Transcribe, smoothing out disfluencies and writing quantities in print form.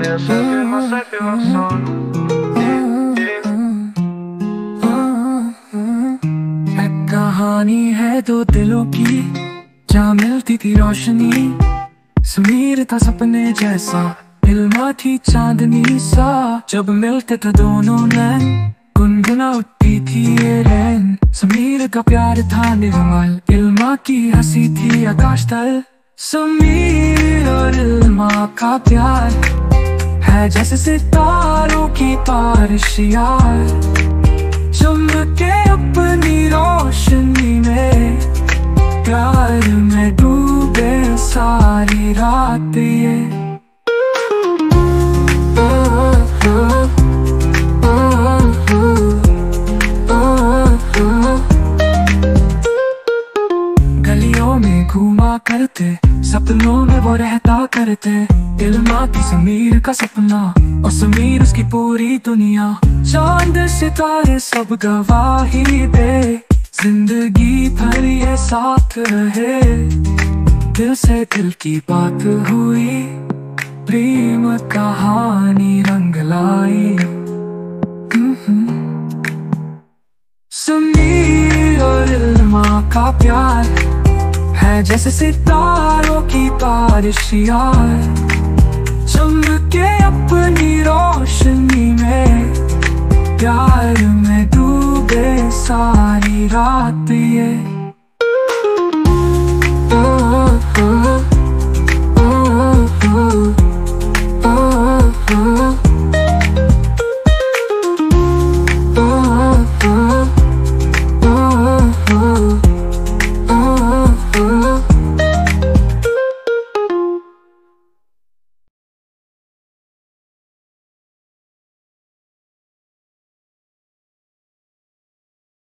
कहानी है दो दिलों की, जहाँ मिलती थी रोशनी। समीर था सपने जैसा, इल्मा थी चांदनी सा। जब मिलते थे दोनों नैन, गुनगुना उठती थी ये रैन। समीर का प्यार था निर्मल, इल्मा की हंसी थी आकाश तल। समीर और इल्मा का प्यार है जैसे सितारों की बारिश यार, चमके अपनी रोशनी में। प्यार में डूबे सारी रात ये। गलियों में घूमा करते, सपनों में वो रहता करते। इल्मा की समीर का सपना और समीर उसकी पूरी दुनिया। चांद सितारे सब गवाही दे, जिंदगी भर ये साथ रहे। दिल से दिल की बात हुई, प्रेम कहानी रंग लाई। समीर और इल्मा का प्यार है जैसे सितारों की बारिश यार,